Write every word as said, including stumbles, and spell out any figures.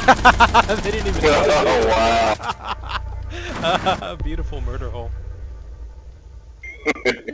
They didn't even Oh, know. wow. Beautiful murder hole.